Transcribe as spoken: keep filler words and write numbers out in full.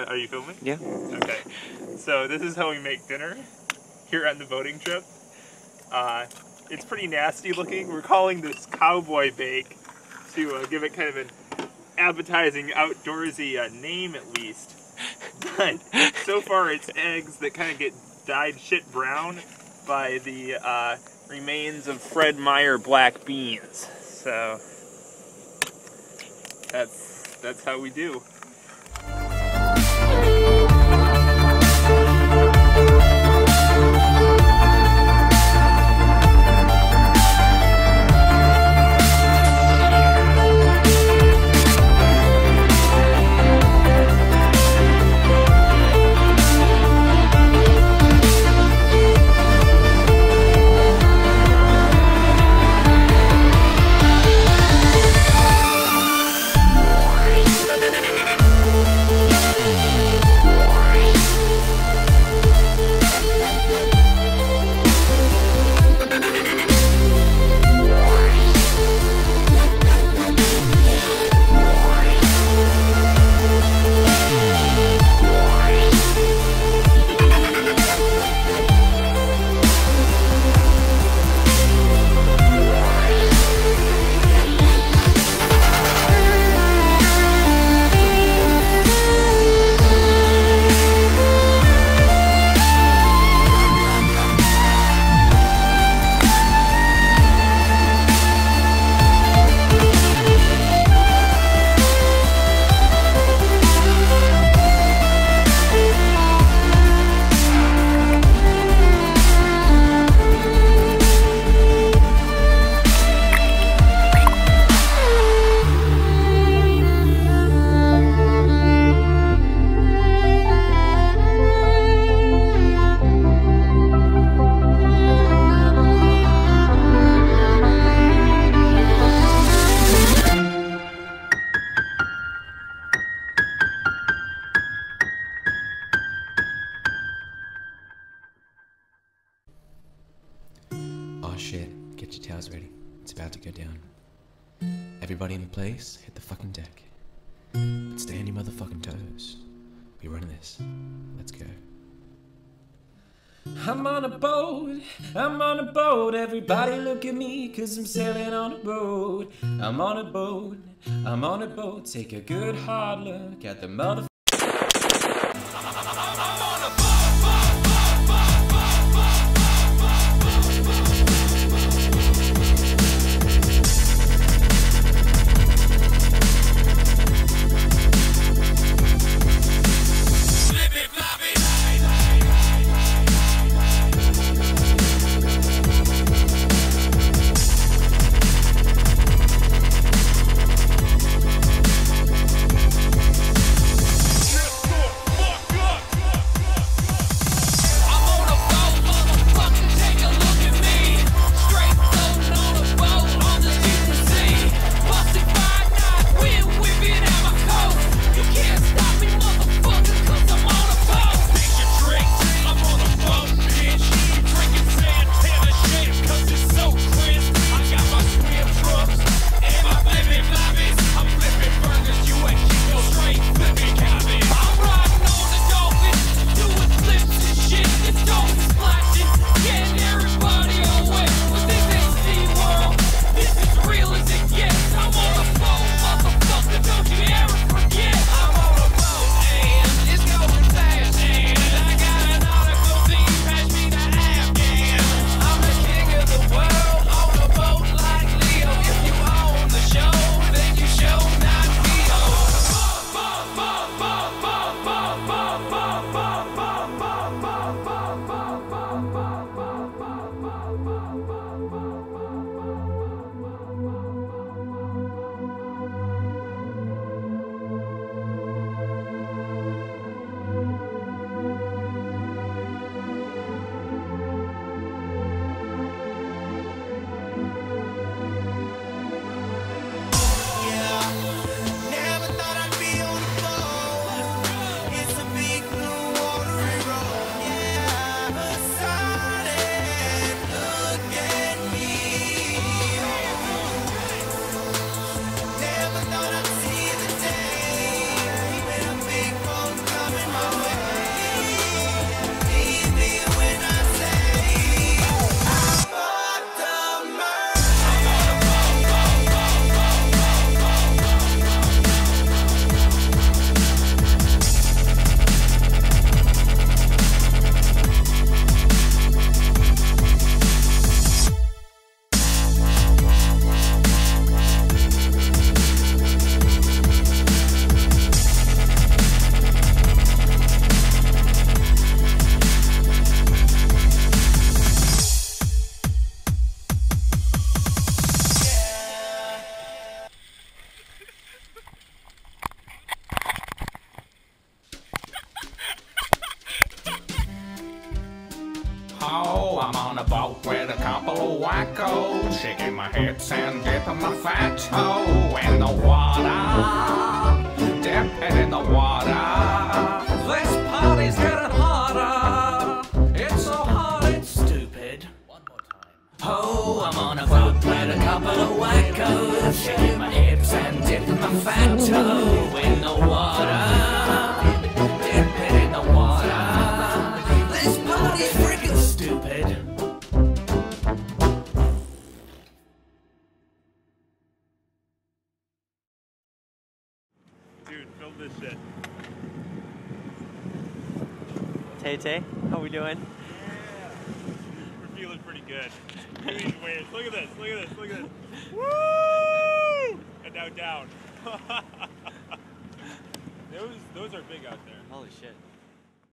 are you filming? Yeah. Okay. So this is how we make dinner here on the boating trip. Uh, it's pretty nasty looking. We're calling this cowboy bake to uh, give it kind of an appetizing, outdoorsy uh, name at least. But so far it's eggs that kind of get dyed shit brown by the uh, remains of Fred Meyer black beans. So that's that's how we do. Oh shit, get your towels ready. It's about to go down. Everybody in place, hit the fucking deck. But stay on your motherfucking toes. We running this. Let's go. I'm on a boat, I'm on a boat. Everybody look at me, cause I'm sailing on a boat. I'm on a boat, I'm on a boat. Take a good hard look at the motherfucker. I'm on a boat with a couple of wackos, shaking my hips and dipping my fat toe in the water, dipping in the water. This party's getting hotter. It's so hot, it's stupid. One more time. Oh, I'm on a boat with a couple of wackos, shaking my hips and dipping my fat toe in the water, dipping in the water. This party's freaking stupid. Dude, film this shit. Tay Tay, how we doing? Yeah. We're feeling pretty good. Look at these waves. Look at this. Look at this. Look at this. Woo! And now down. those those are big out there. Holy shit.